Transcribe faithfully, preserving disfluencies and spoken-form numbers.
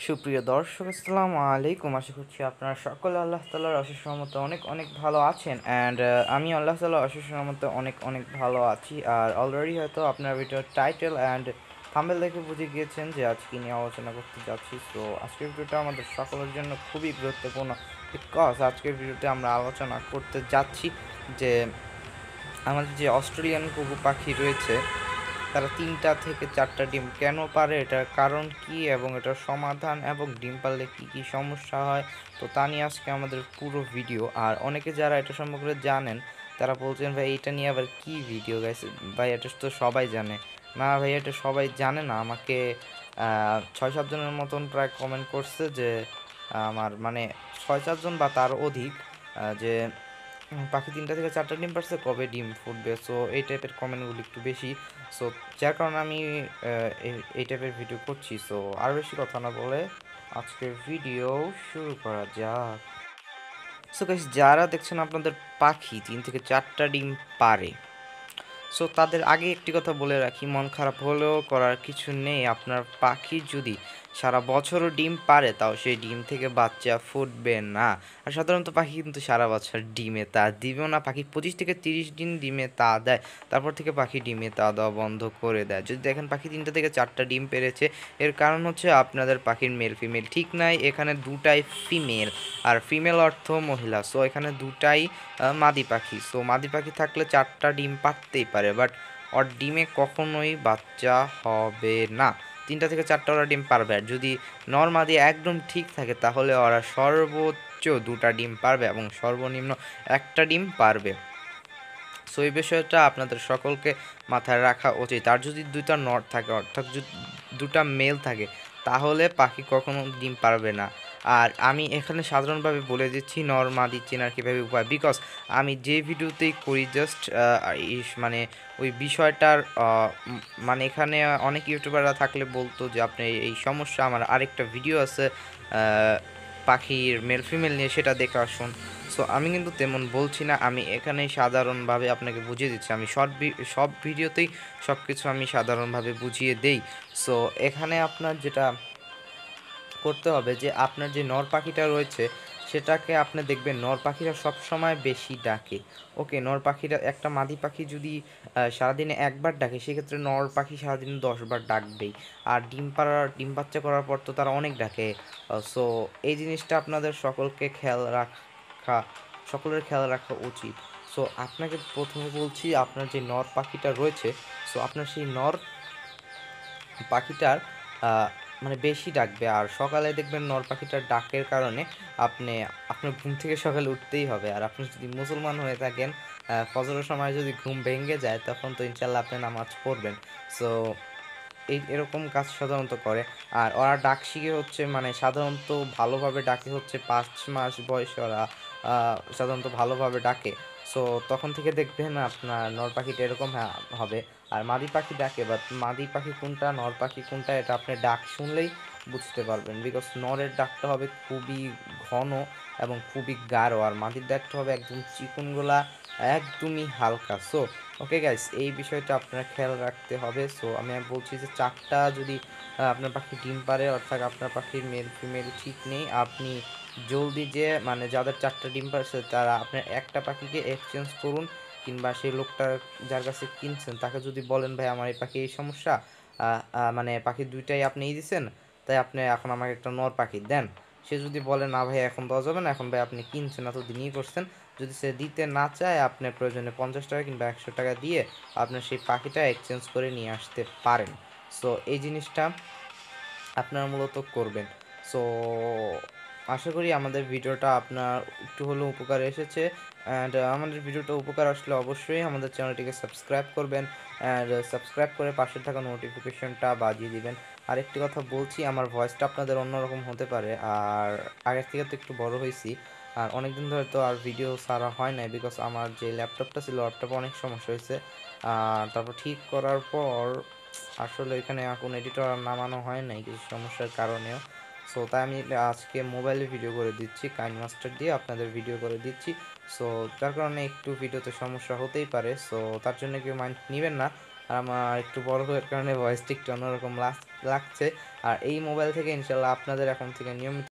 সুপ্রিয় দর্শক, আসসালামু আলাইকুম। আশা করছি আপনারা সকলে আল্লাহ তাআলার অশেষ রহমতে অনেক অনেক ভালো আছেন। অ্যান্ড আমি আল্লাহ তাআলার অশেষ রহমতে অনেক অনেক ভালো আছি। আর অলরেডি হয়তো আপনার ভিডিওর টাইটেল অ্যান্ড থাম্বনেল দেখে বুঝে গিয়েছেন যে আজকে নিয়ে আলোচনা করতে যাচ্ছি। সো আজকের ভিডিওটা আমাদের সকলের জন্য খুবই গুরুত্বপূর্ণ, বিকজ আজকের ভিডিওতে আমরা আলোচনা করতে যাচ্ছি যে আমাদের যে অস্ট্রেলিয়ান ঘুঘু পাখি রয়েছে তারা তিনটা থেকে চারটা ডিম কেন পারে, এটার কারণ কি এবং এটার সমাধান, এবং ডিম পারলে কী কী সমস্যা হয়। তো তা নিয়ে আজকে আমাদের পুরো ভিডিও। আর অনেকে যারা এটা সম্পর্কে জানেন তারা বলছেন, ভাই এটা নিয়ে আবার কি ভিডিও গাইছে, ভাই এটা তো সবাই জানে। না ভাই, এটা সবাই জানে না। আমাকে ছয় সাতজনের মতন প্রায় কমেন্ট করছে যে আমার মানে ছয় সাতজন বা তার অধিক, যে পাখি তিনটা থেকে চারটা ডিম পারছে, কবে ডিম ফুটবে। সো এই টাইপের কমেন্টগুলো একটু বেশি। সো যার কারণে আমি এই টাইপের ভিডিও করছি। সো আর বেশি কথা না বলে আজকের ভিডিও শুরু করা যাক। সো গাইস, যারা দেখছেন আপনাদের পাখি তিন থেকে চারটা ডিম পারে, সো তাদের আগে একটি কথা বলে রাখি, মন খারাপ হলেও করার কিছু নেই। আপনার পাখি যদি সারা বছরও ডিম পারে, তাও সেই ডিম থেকে বাচ্চা ফুটবে না। আর সাধারণত পাখি কিন্তু সারা বছর ডিমে তা দিবেও না। পাখি পঁচিশ থেকে তিরিশ দিন ডিমে তা দেয়, তারপর থেকে পাখি ডিমে তা দেওয়া বন্ধ করে দেয়। যদি দেখেন পাখি তিনটা থেকে চারটা ডিম পেরেছে, এর কারণ হচ্ছে আপনাদের পাখির মেল ফিমেল ঠিক নাই। এখানে দুটাই ফিমেল, আর ফিমেল অর্থ মহিলা। সো এখানে দুটাই মাদি পাখি। সো মাদি পাখি থাকলে চারটা ডিম পারতেই পারে, বাট ওর ডিমে কখনোই বাচ্চা হবে না। তিনটা থেকে চারটা ওরা ডিম পারবে। আর যদি নর মাদি একদম ঠিক থাকে তাহলে ওরা সর্বোচ্চ দুটা ডিম পারবে এবং সর্বনিম্ন একটা ডিম পারবে। সো এই বিষয়টা আপনাদের সকলকে মাথায় রাখা উচিত। আর যদি দুইটা নর থাকে, অর্থাৎ যদি দুটা মেল থাকে, তাহলে পাখি কখনো ডিম পারবে না। আর আমি এখানে সাধারণভাবে বলে দিচ্ছি নর মাদি চেনার কীভাবে উপায়, বিকজ আমি যে ভিডিওতেই করি জাস্ট মানে ওই বিষয়টার মানে এখানে অনেক ইউটিউবাররা থাকলে বলতো যে আপনি এই সমস্যা, আমার আরেকটা ভিডিও আছে পাখির মেল ফিমেল নিয়ে, সেটা দেখে আসুন। সো আমি কিন্তু তেমন বলছি না, আমি এখানেই সাধারণভাবে আপনাকে বুঝিয়ে দিচ্ছি। আমি শর্ট সব ভিডিওতেই সব কিছু আমি সাধারণভাবে বুঝিয়ে দেই। সো এখানে আপনার যেটা করতে হবে, যে আপনার যে নর পাখিটা রয়েছে সেটাকে আপনি দেখবেন নর পাখিরা সবসময় বেশি ডাকে। ওকে, নর পাখিরা একটা মাদি পাখি যদি সারাদিনে একবার ডাকে, সেক্ষেত্রে নর পাখি সারাদিনে দশবার ডাকবেই। আর ডিম পাড়ার ডিম বাচ্চা করার পর তো তারা অনেক ডাকে। সো এই জিনিসটা আপনাদের সকলকে খেয়াল রাখা সকলের খেয়াল রাখা উচিত। সো আপনাকে প্রথমে বলছি, আপনার যে নর পাখিটা রয়েছে, সো আপনার সেই নর পাখিটার মানে বেশি ডাকবে। আর সকালে দেখবেন নর পাখিটার ডাকের কারণে আপনি আপনার ঘুম থেকে সকালে উঠতেই হবে। আর আপনি যদি মুসলমান হয়ে থাকেন, ফজরের সময় যদি ঘুম ভেঙে যায়, তখন তো ইনশাল্লাহ আপনি নামাজ পড়বেন। সো এই এরকম কাজ সাধারণত করে। আর ওরা ডাক শিখে হচ্ছে মানে সাধারণত ভালোভাবে ডাকে হচ্ছে পাঁচ মাস বয়সে ওরা সাধারণত ভালোভাবে ডাকে। সো তখন থেকে দেখবেন আপনার নর পাখিটা এরকম হবে। আর মাদি পাখি ডাকে, বাট মাদি পাখি কোনটা নর পাখি কোনটা এটা আপনি ডাক শুনলেই বুঝতে পারবেন, বিকজ নরের ডাকটা হবে খুবই ঘন এবং খুবই গাঢ়, আর মাদির ডাকটা হবে একদম চিকুনগুলা, একদমই হালকা। সো ওকে গাইস, এই বিষয়টা আপনার খেয়াল রাখতে হবে। সো আমি বলছি যে চারটা যদি আপনার পাখি ডিম পারে, অর্থাৎ আপনার পাখির মেল ফিমেল ঠিক নেই, আপনি জলদি যে মানে যাদের চারটা ডিম পারছে তারা আপনার একটা পাখিকে এক্সচেঞ্জ করুন, কিংবা সেই লোকটা যার কাছে কিনছেন তাকে যদি বলেন, ভাই আমার এই পাখি এই সমস্যা, মানে পাখি দুইটাই আপনি দিয়েছেন, তাই আপনি এখন আমাকে একটা নর পাখি দেন। সে যদি বলে না ভাই এখন দেওয়া যাবে না, এখন ভাই আপনি কিনছেন এত দিনই করছেন, যদি সে দিতে না চায়, আপনি প্রয়োজনে পঞ্চাশ টাকা কিংবা একশো টাকা দিয়ে আপনার সেই পাখিটা এক্সচেঞ্জ করে নিয়ে আসতে পারেন। সো এই জিনিসটা আপনারা মূলত করবেন। সো আশা করি আমাদের ভিডিওটা আপনার একটু হলেও উপকার এসেছে। অ্যান্ড আমাদের ভিডিওটা উপকার আসলে অবশ্যই আমাদের চ্যানেলটিকে সাবস্ক্রাইব করবেন, অ্যান্ড সাবস্ক্রাইব করে পাশে থাকা নোটিফিকেশনটা বাজিয়ে দিবেন। আরেকটি কথা বলছি, আমার ভয়েসটা আপনাদের অন্যরকম হতে পারে, আর আগের থেকে তো একটু বড় হয়েছি, আর অনেক দিন ধরে তো আর ভিডিও ছাড়া হয় না, বিকজ আমার যে ল্যাপটপটা ছিল ল্যাপটপে অনেক সমস্যা হয়েছে। তারপর ঠিক করার পর আসলে এখানে এখন এডিটর নামানো হয় নাই কিছু সমস্যার কারণেও। সো তাই আমি আজকে মোবাইলে ভিডিও করে দিচ্ছি, কাইন মাস্টার দিয়ে আপনাদের ভিডিও করে দিচ্ছি। সো যার কারণে একটু ভিডিওতে সমস্যা হতেই পারে, সো তার জন্য কেউ মাইন্ড নেবেন না। আর আমার একটু বড় হওয়ার কারণে ভয়েসটা একটু অন্যরকম লাগছে, আর এই মোবাইল থেকে ইনশাল্লাহ আপনাদের এখন থেকে নিয়মিত